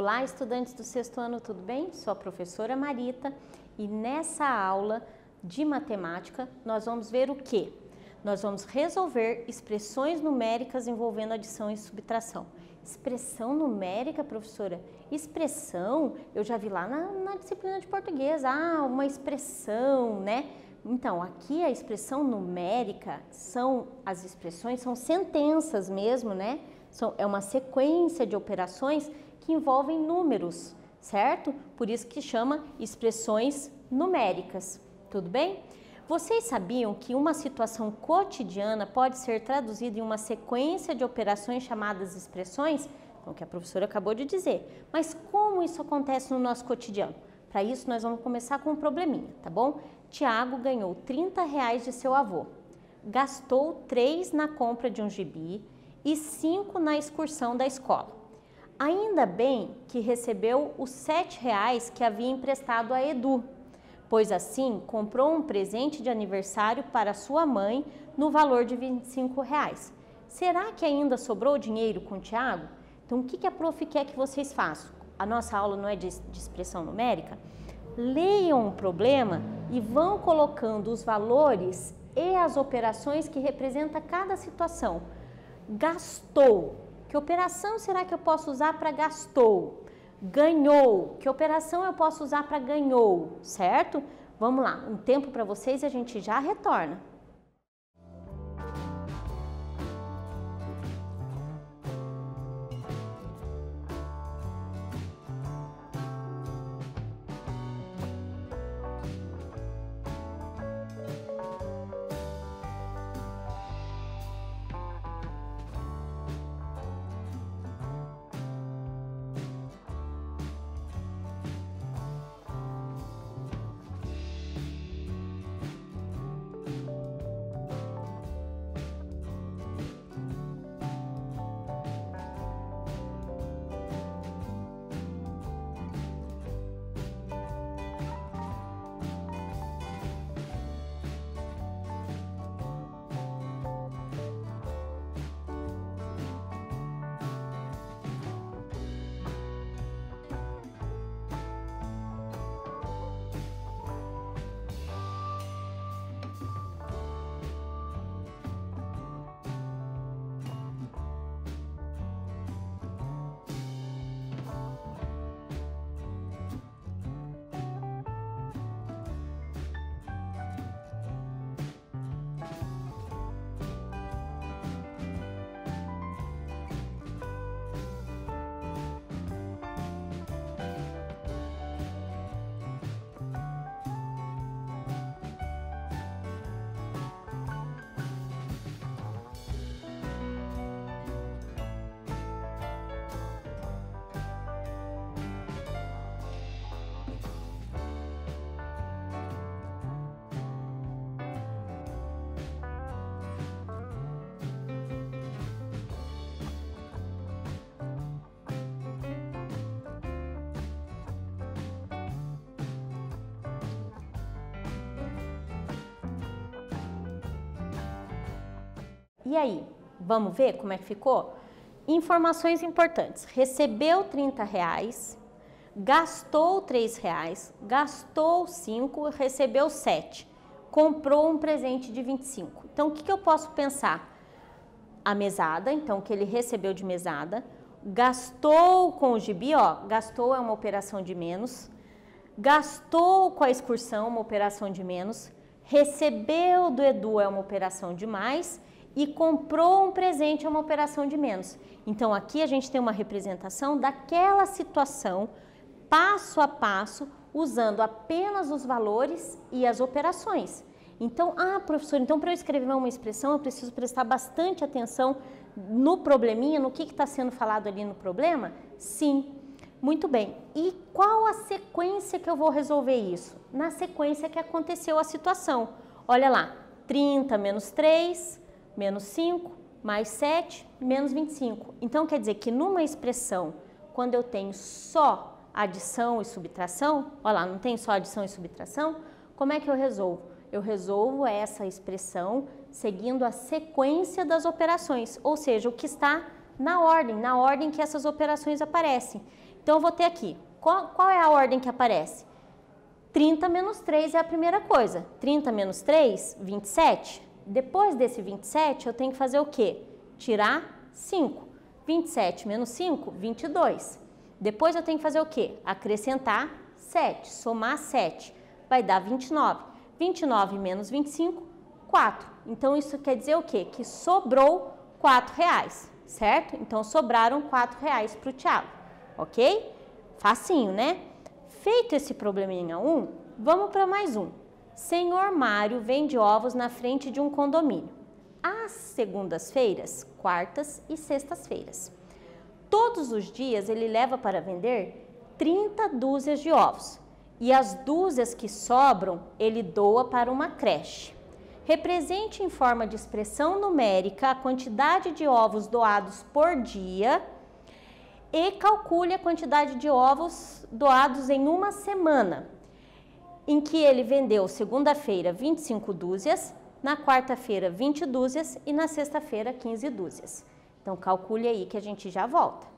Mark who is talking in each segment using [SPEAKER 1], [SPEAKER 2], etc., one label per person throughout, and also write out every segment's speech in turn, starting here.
[SPEAKER 1] Olá, estudantes do sexto ano, tudo bem? Sou a professora Marita e nessa aula de matemática nós vamos ver o quê? Nós vamos resolver expressões numéricas envolvendo adição e subtração. Expressão numérica, professora? Expressão, eu já vi lá na disciplina de português, uma expressão, né? Então, aqui a expressão numérica as expressões são sentenças mesmo, né? É uma sequência de operações que envolvem números, certo? Por isso que chama expressões numéricas, tudo bem? Vocês sabiam que uma situação cotidiana pode ser traduzida em uma sequência de operações chamadas expressões? Então, o que a professora acabou de dizer. Mas como isso acontece no nosso cotidiano? Para isso, nós vamos começar com um probleminha, tá bom? Tiago ganhou R$30 de seu avô, gastou 3 na compra de um gibi e 5 na excursão da escola. Ainda bem que recebeu os R$7 que havia emprestado a Edu, pois assim comprou um presente de aniversário para sua mãe no valor de R$25. Será que ainda sobrou dinheiro com o Tiago? Então, o que a prof quer que vocês façam? A nossa aula não é de expressão numérica? Leiam o problema e vão colocando os valores e as operações que representam cada situação. Gastou. Que operação será que eu posso usar para gastou? Ganhou. Que operação eu posso usar para ganhou? Certo? Vamos lá. Um tempo para vocês e a gente já retorna. E aí, vamos ver como é que ficou? Informações importantes. Recebeu R$30, gastou R$3, gastou 5, recebeu 7. Comprou um presente de 25. Então, o que eu posso pensar? A mesada, então, que ele recebeu de mesada. Gastou com o gibi, gastou é uma operação de menos. Gastou com a excursão, uma operação de menos. Recebeu do Edu é uma operação de mais. E comprou um presente é uma operação de menos. Então, aqui a gente tem uma representação daquela situação, passo a passo, usando apenas os valores e as operações. Então, professor, então para eu escrever uma expressão, eu preciso prestar bastante atenção no probleminha, no que está sendo falado ali no problema? Sim. Muito bem. E qual a sequência que eu vou resolver isso? Na sequência que aconteceu a situação. Olha lá, 30 menos 3... menos 5, mais 7, menos 25. Então, quer dizer que numa expressão, quando eu tenho só adição e subtração, olha lá, não tem só adição e subtração, como é que eu resolvo? Eu resolvo essa expressão seguindo a sequência das operações, ou seja, o que está na ordem que essas operações aparecem. Então, eu vou ter aqui, qual é a ordem que aparece? 30 menos 3 é a primeira coisa. 30 menos 3, 27. Depois desse 27, eu tenho que fazer o quê? Tirar 5. 27 menos 5, 22. Depois eu tenho que fazer o quê? Acrescentar 7, somar 7. Vai dar 29. 29 menos 25, 4. Então, isso quer dizer o quê? Que sobrou R$4, certo? Então, sobraram R$4 para o Thiago, ok? Facinho, né? Feito esse probleminha 1, vamos para mais um. Senhor Mário vende ovos na frente de um condomínio. Às segundas-feiras, quartas e sextas-feiras. Todos os dias ele leva para vender 30 dúzias de ovos. E as dúzias que sobram, ele doa para uma creche. Represente em forma de expressão numérica a quantidade de ovos doados por dia e calcule a quantidade de ovos doados em uma semana, em que ele vendeu segunda-feira 25 dúzias, na quarta-feira 20 dúzias e na sexta-feira 15 dúzias. Então, calcule aí que a gente já volta.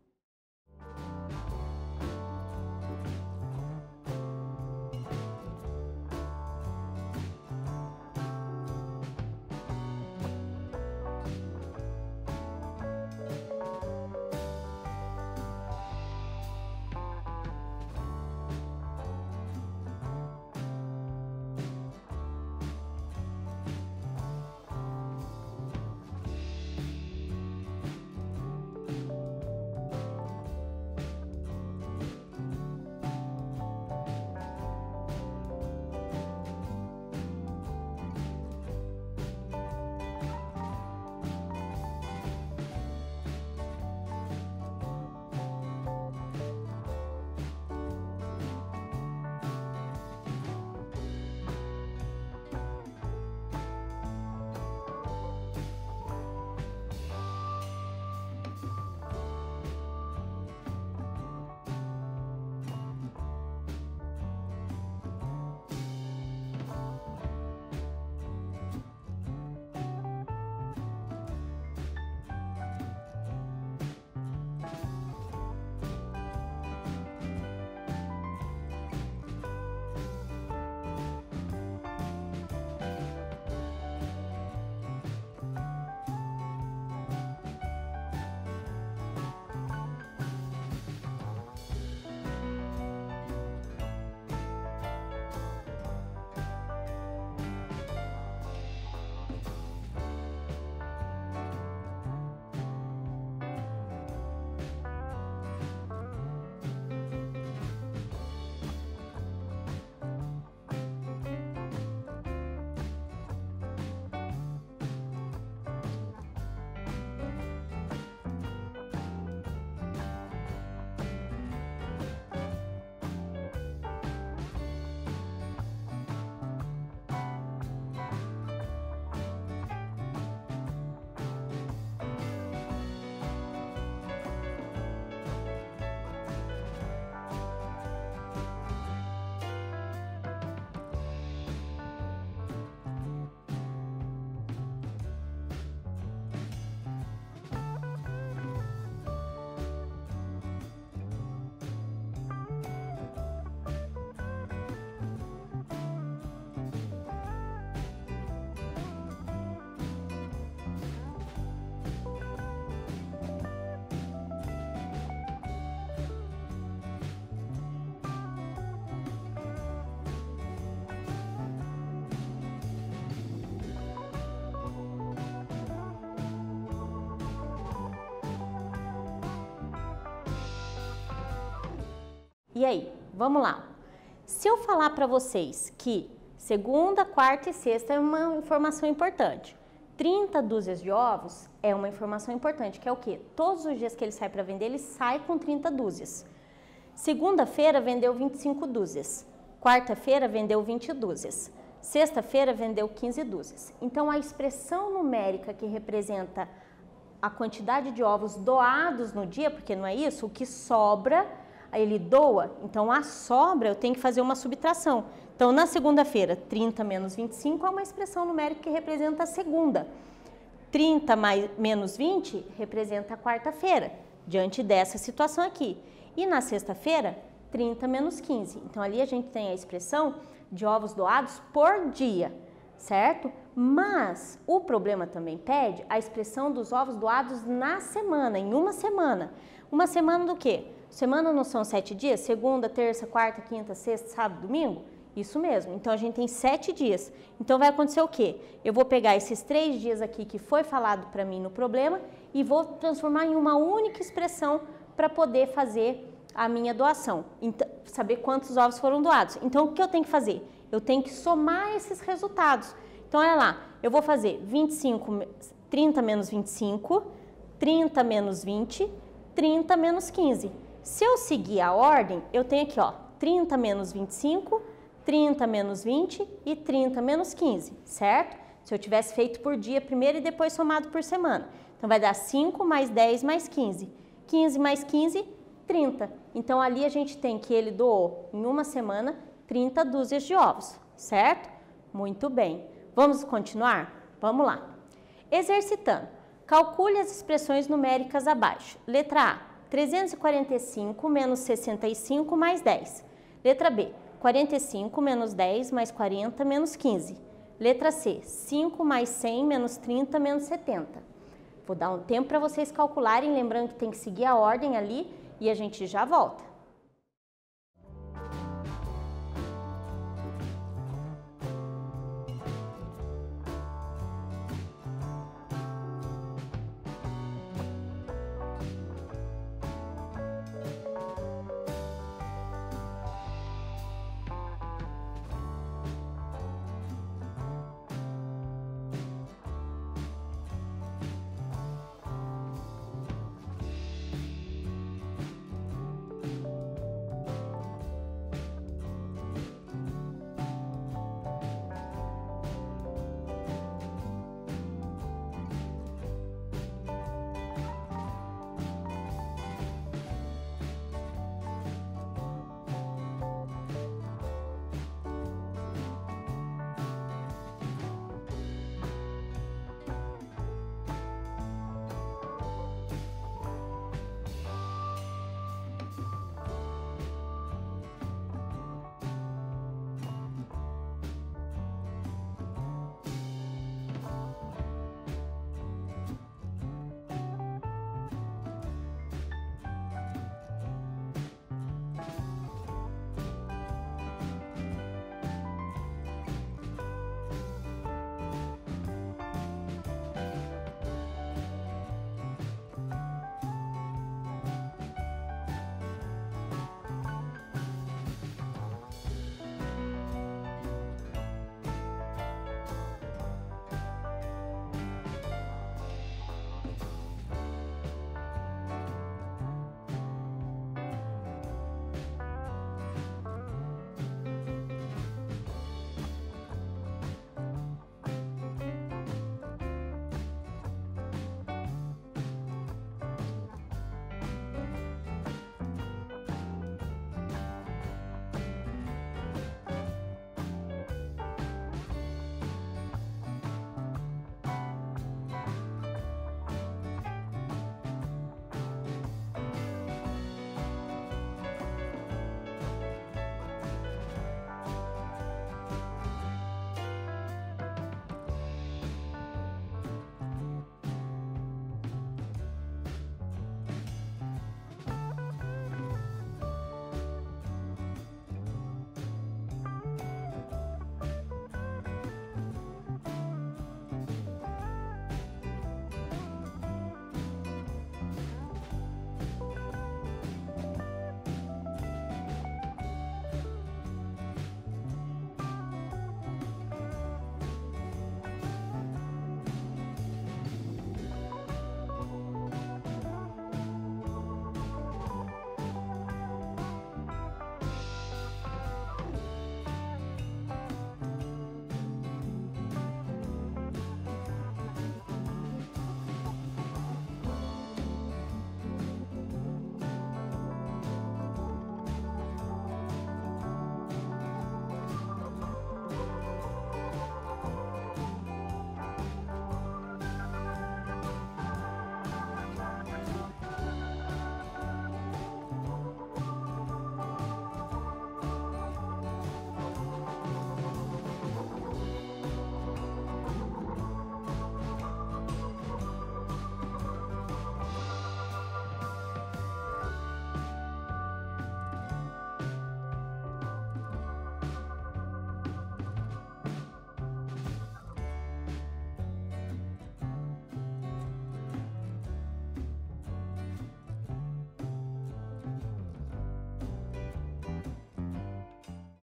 [SPEAKER 1] E aí, vamos lá. Se eu falar para vocês que segunda, quarta e sexta é uma informação importante. 30 dúzias de ovos é uma informação importante, que é o quê? Todos os dias que ele sai para vender, ele sai com 30 dúzias. Segunda-feira vendeu 25 dúzias. Quarta-feira vendeu 20 dúzias. Sexta-feira vendeu 15 dúzias. Então, a expressão numérica que representa a quantidade de ovos doados no dia, porque não é isso, o que sobra, ele doa, então a sobra eu tenho que fazer uma subtração. Então, na segunda-feira, 30 menos 25 é uma expressão numérica que representa a segunda. 30 menos 20 representa a quarta-feira, diante dessa situação aqui. E na sexta-feira, 30 menos 15. Então, ali a gente tem a expressão de ovos doados por dia, certo? Mas o problema também pede a expressão dos ovos doados na semana, em uma semana. Uma semana do quê? Semana não são 7 dias? Segunda, terça, quarta, quinta, sexta, sábado, domingo? Isso mesmo. Então, a gente tem 7 dias. Então, vai acontecer o quê? Eu vou pegar esses 3 dias aqui que foi falado para mim no problema e vou transformar em uma única expressão para poder fazer a minha doação. Então, saber quantos ovos foram doados. Então, o que eu tenho que fazer? Eu tenho que somar esses resultados. Então, olha lá, eu vou fazer 30 menos 25, 30 menos 20, 30 menos 15. Se eu seguir a ordem, eu tenho aqui, ó, 30 menos 25, 30 menos 20 e 30 menos 15, certo? Se eu tivesse feito por dia primeiro e depois somado por semana. Então, vai dar 5 mais 10 mais 15. 15 mais 15, 30. Então, ali a gente tem que ele doou em uma semana 30 dúzias de ovos, certo? Muito bem. Vamos continuar? Vamos lá. Exercitando. Calcule as expressões numéricas abaixo. Letra A, 345 menos 65 mais 10. Letra B, 45 menos 10 mais 40 menos 15. Letra C, 5 mais 100 menos 30 menos 70. Vou dar um tempo para vocês calcularem, lembrando que tem que seguir a ordem ali e a gente já volta.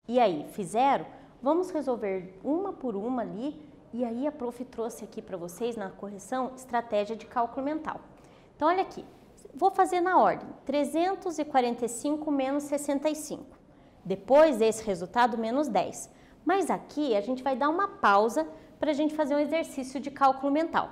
[SPEAKER 1] E aí, fizeram? Vamos resolver uma por uma ali. E aí a prof trouxe aqui para vocês na correção estratégia de cálculo mental. Então olha aqui, vou fazer na ordem, 345 menos 65. Depois desse resultado, menos 10. Mas aqui a gente vai dar uma pausa para a gente fazer um exercício de cálculo mental.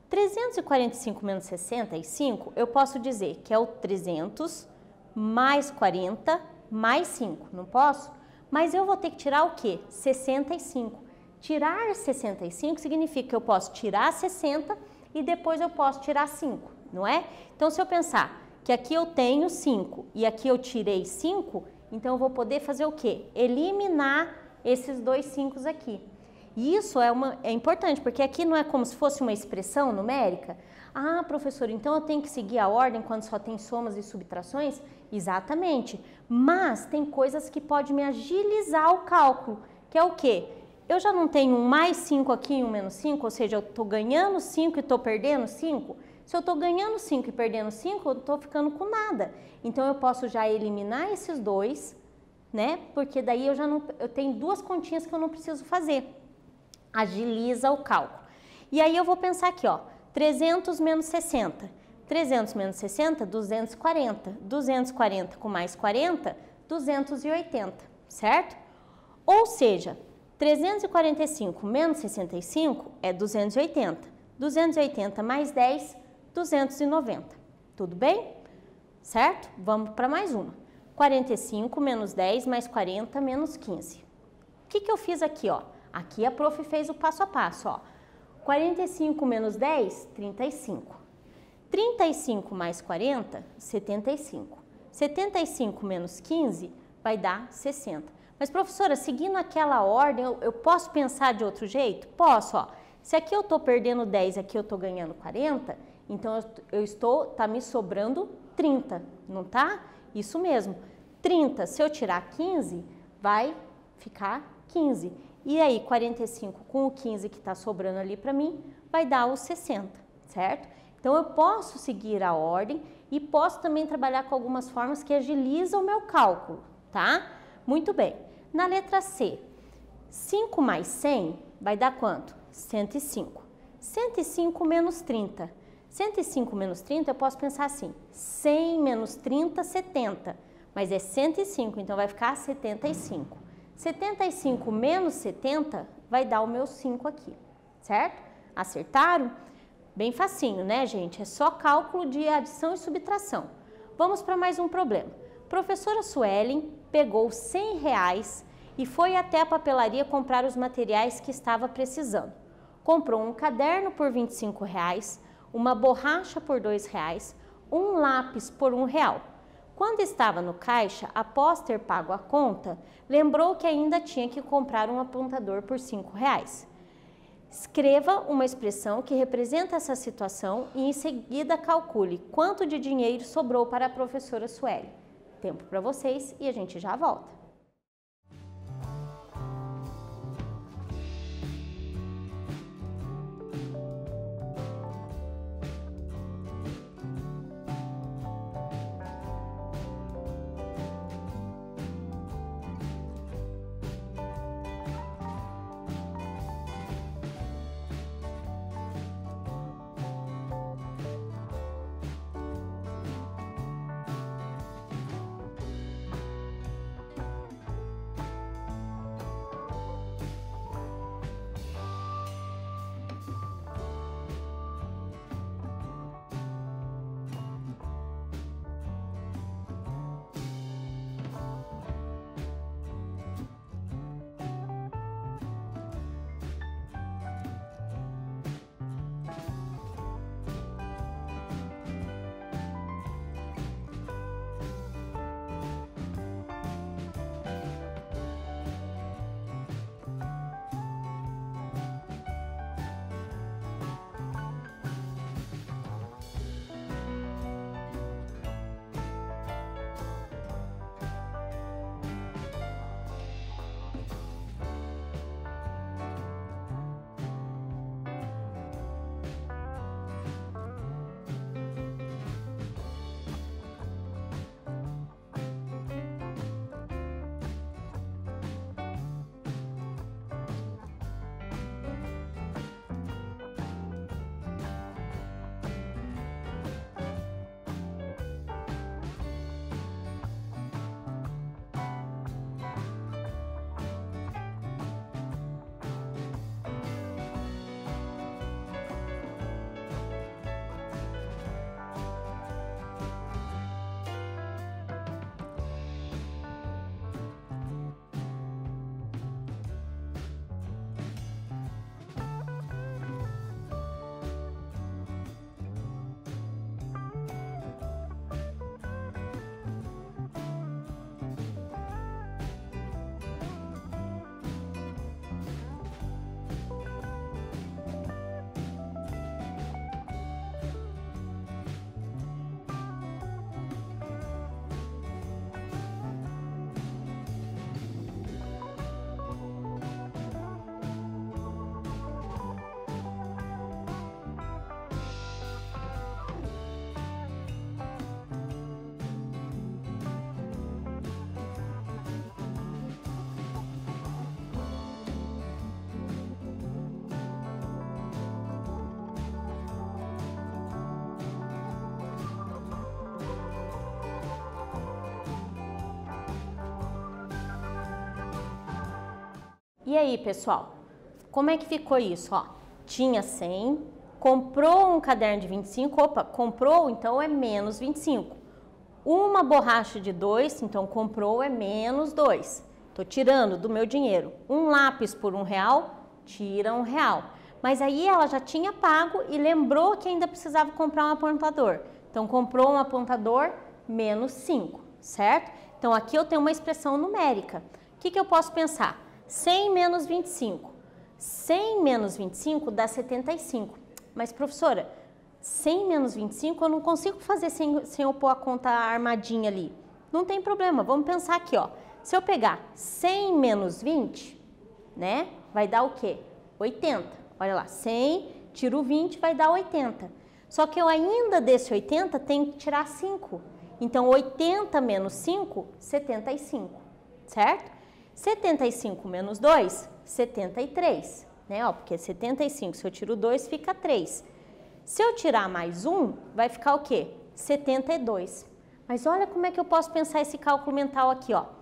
[SPEAKER 1] 345 menos 65, eu posso dizer que é o 300 mais 40 mais 5, não posso? Mas eu vou ter que tirar o quê? 65. Tirar 65 significa que eu posso tirar 60 e depois eu posso tirar 5, não é? Então, se eu pensar que aqui eu tenho 5 e aqui eu tirei 5, então eu vou poder fazer o quê? Eliminar esses dois 5 aqui. E isso é importante, porque aqui não é como se fosse uma expressão numérica. Ah, professor, então eu tenho que seguir a ordem quando só tem somas e subtrações? Exatamente. Mas tem coisas que podem me agilizar o cálculo, que é o quê? Eu já não tenho um mais 5 aqui e um menos 5, ou seja, eu estou ganhando 5 e estou perdendo 5. Se eu estou ganhando 5 e perdendo 5, eu estou ficando com nada. Então, eu posso já eliminar esses dois, né? Porque daí eu tenho duas continhas que eu não preciso fazer. Agiliza o cálculo. E aí eu vou pensar aqui, ó, 300 menos 60. 300 menos 60, 240. 240 com mais 40, 280, certo? Ou seja, 345 menos 65 é 280. 280 mais 10, 290. Tudo bem? Certo? Vamos para mais uma. 45 menos 10 mais 40 menos 15. O que eu fiz aqui, ó? Aqui a prof fez o passo a passo, ó. 45 menos 10, 35. 35 mais 40, 75. 75 menos 15 vai dar 60. Mas, professora, seguindo aquela ordem, eu posso pensar de outro jeito? Posso, ó. Se aqui eu estou perdendo 10 e aqui eu estou ganhando 40, então tá me sobrando 30, não tá? Isso mesmo. 30, se eu tirar 15, vai ficar 15. E aí, 45 com o 15 que está sobrando ali para mim, vai dar os 60, certo? Então, eu posso seguir a ordem e posso também trabalhar com algumas formas que agilizam o meu cálculo, tá? Muito bem. Na letra C, 5 mais 100 vai dar quanto? 105. 105 menos 30. 105 menos 30, eu posso pensar assim, 100 menos 30, 70. Mas é 105, então vai ficar 75. 75 menos 70 vai dar o meu 5 aqui, certo? Acertaram? Bem facinho, né, gente? É só cálculo de adição e subtração. Vamos para mais um problema. Professora Suelen pegou R$100 e foi até a papelaria comprar os materiais que estava precisando. Comprou um caderno por R$25, uma borracha por R$2, um lápis por R$1. Quando estava no caixa, após ter pago a conta, lembrou que ainda tinha que comprar um apontador por R$5. Escreva uma expressão que representa essa situação e em seguida calcule quanto de dinheiro sobrou para a professora Sueli. Tempo para vocês e a gente já volta. E aí, pessoal, como é que ficou isso? Ó, tinha 100, comprou um caderno de 25, opa, comprou, então é menos 25. Uma borracha de 2, então comprou é menos 2. Estou tirando do meu dinheiro. Um lápis por R$1, tira R$1. Mas aí ela já tinha pago e lembrou que ainda precisava comprar um apontador. Então, comprou um apontador, menos 5, certo? Então, aqui eu tenho uma expressão numérica. O que eu posso pensar? 100 menos 25. 100 menos 25 dá 75. Mas, professora, 100 menos 25 eu não consigo fazer sem eu pôr a conta armadinha ali. Não tem problema, vamos pensar aqui, ó. Se eu pegar 100 menos 20, né, vai dar o quê? 80. Olha lá, 100, tiro 20, vai dar 80. Só que eu ainda desse 80 tenho que tirar 5. Então, 80 menos 5, 75, certo? 75 menos 2, 73, né? Ó, porque 75, se eu tiro 2, fica 3. Se eu tirar mais 1, vai ficar o quê? 72. Mas olha como é que eu posso pensar esse cálculo mental aqui, ó.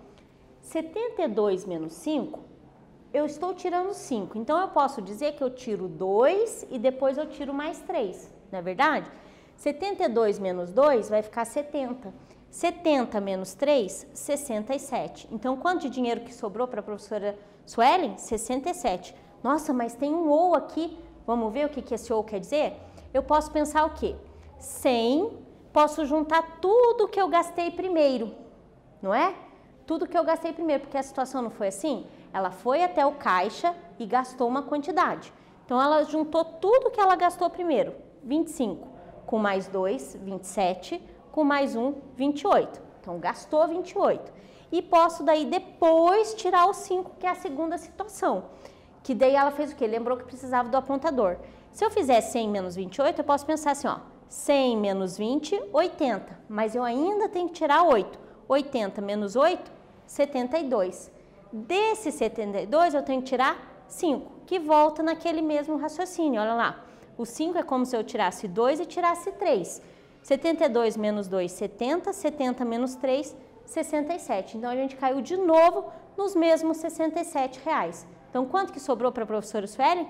[SPEAKER 1] 72 menos 5, eu estou tirando 5. Então, eu posso dizer que eu tiro 2 e depois eu tiro mais 3, não é verdade? 72 menos 2 vai ficar 70. 70 menos 3, 67. Então, quanto de dinheiro que sobrou para a professora Suelen? 67. Nossa, mas tem um ou aqui. Vamos ver o que esse ou quer dizer? Eu posso pensar o quê? 100, posso juntar tudo que eu gastei primeiro, não é? Tudo que eu gastei primeiro, porque a situação não foi assim? Ela foi até o caixa e gastou uma quantidade. Então, ela juntou tudo que ela gastou primeiro, 25, com mais 2, 27, com mais 1, 28. Então, gastou 28. E posso daí depois tirar o 5, que é a segunda situação. Que daí ela fez o quê? Lembrou que precisava do apontador. Se eu fizer 100 menos 28, eu posso pensar assim, ó, 100 menos 20, 80. Mas eu ainda tenho que tirar 8. 80 menos 8, 72. Desse 72, eu tenho que tirar 5, que volta naquele mesmo raciocínio. Olha lá, o 5 é como se eu tirasse 2 e tirasse 3. 72 menos 2, 70. 70 menos 3, 67. Então, a gente caiu de novo nos mesmos R$67. Então, quanto que sobrou para a professora Suelen?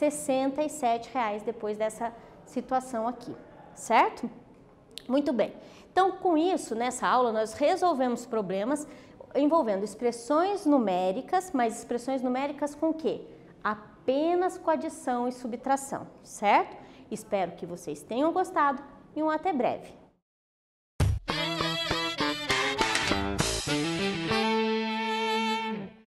[SPEAKER 1] R$67 depois dessa situação aqui, certo? Muito bem. Então, com isso, nessa aula, nós resolvemos problemas envolvendo expressões numéricas, mas expressões numéricas com o quê? Apenas com adição e subtração, certo? Espero que vocês tenham gostado e até breve.